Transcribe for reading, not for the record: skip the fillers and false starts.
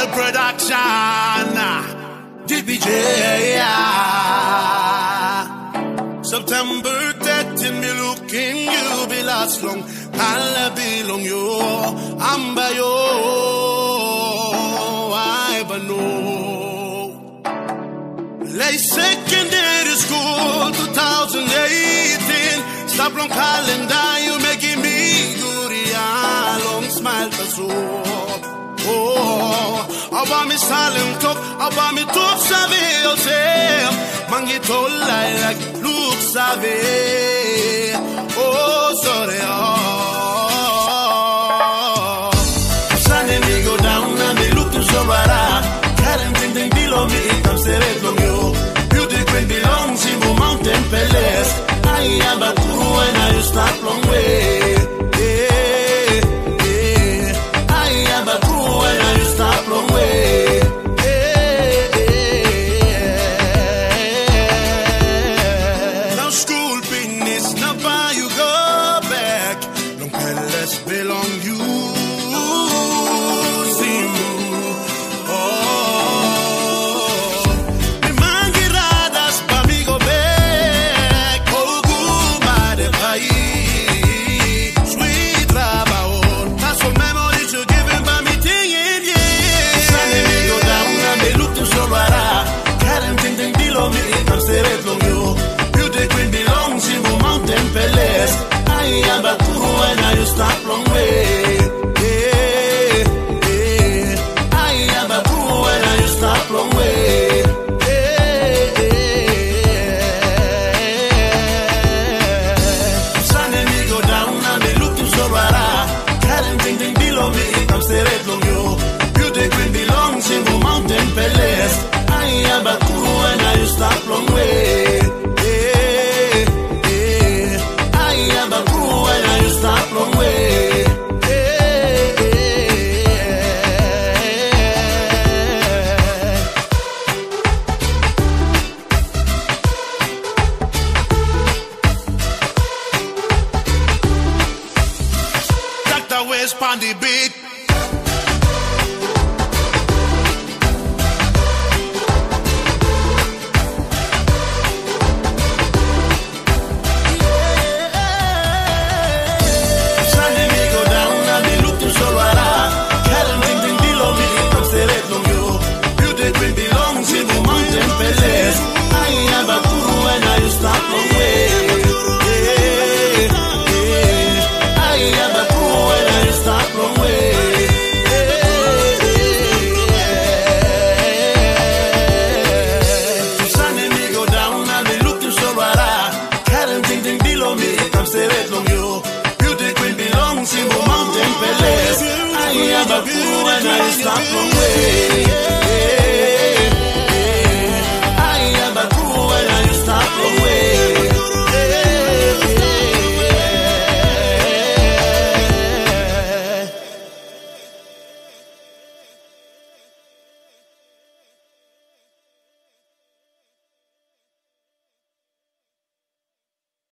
production. DPJ. September 13, me looking you be last long. I'll belong you. I'm by you. I know. Late secondary school, 2018. Stop long calendar, you making me good. Yeah, long smile for so. Oh, about me silent talk, about me talk savvy, oh say, mangi told lie like look savvy. Oh, sorry, oh. Sunday me go down and me look to so rara. Can't think below me, I'm straight from you. Beauty queen belongs in the mountain palace. I am a crew and I start long way. Long way. Now school business, now why you go back? Long palace belong you. See you. Oh, the man get radas, but me go back. Oh, good by the pie. Sweet rabao. That's what memories you giving by me. I'm straight from you. Beauty queen belongs in the mountain palace. I am a crew and I start long way. I am a crew and I start long way. Sunday me go down and me look to so rara. Can't think below me. I'm straight from you. Beauty queen belongs in the mountain palace. I am a crew and I start long way. I am a crew and I start long way. Dr. West on the beat. Stop from way.